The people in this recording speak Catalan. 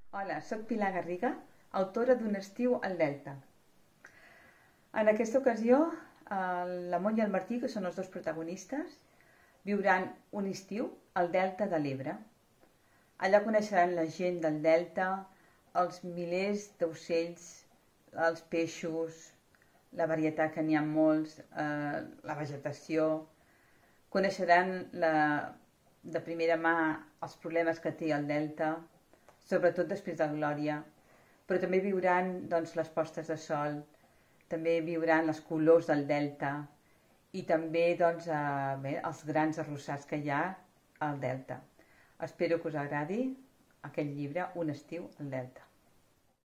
Hola, soc Pilar Garriga, autora d'Un estiu al Delta. En aquesta ocasió, la Monya i el Martí, que són els dos protagonistes, viuran un estiu al Delta de l'Ebre. Allà coneixeran la gent del Delta, els milers d'ocells, els peixos, la varietat que n'hi ha molts, la vegetació. Coneixeran de primera mà els problemes que té el Delta, sobretot després de Glòria, però també viuran les postes de sol, també viuran les colors del Delta i també els grans arrossars que hi ha al Delta. Espero que us agradi aquest llibre, Un estiu al Delta.